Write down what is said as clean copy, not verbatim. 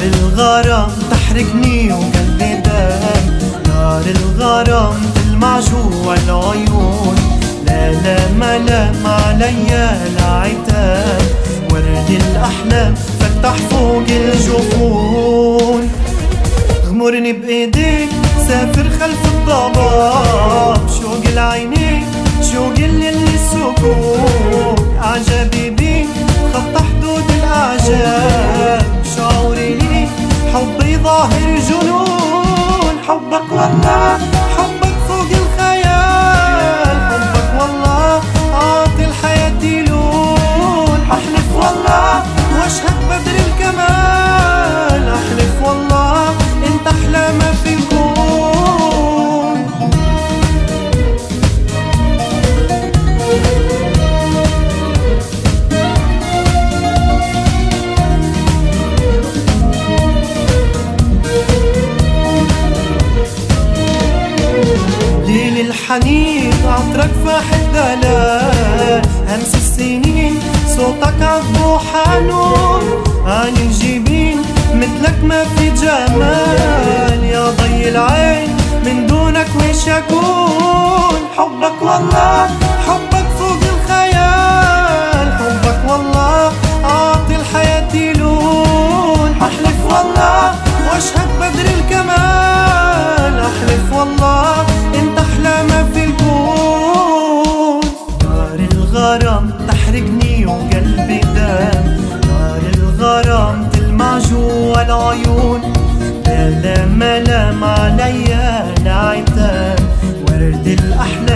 الغرام تحرقني وقلبي دام، نار الغرام تلمع جوا العيون، لا لا ملام عليا العتاب، ورد الأحلام فتح فوق الجفون. غمرني بإيديك سافر خلف الضباب، شوق العينين شوق الليل السكون، أعجبي بيك خط حدود الأعجاب، شعوري ليك حبي ظاهر جنون. حبك والله حبك فوق الخيال، حبك والله عاطي الحياة لون، أحلف والله واشهد بدر الكمال، أحلف والله انت أحلى ما في الكون. ليل الحنين عطرك فاح الدلال، همس السنين صوتك عذب حنون، عن الجبين مثلك ما في جمال، يا ضي العين من دونك ويش يكون. حبك والله حبك فوق الخيال، حبك والله عاطي الحياة لون، أحلف والله واشهد بدر الكمال، أحلف والله انت أحلى ما في الكون. نار الغرام تحرقني وقلبي دام، نار الغرام تلمع جوا العيون، لا لا ملام عليا العتاب، ورد الأحلام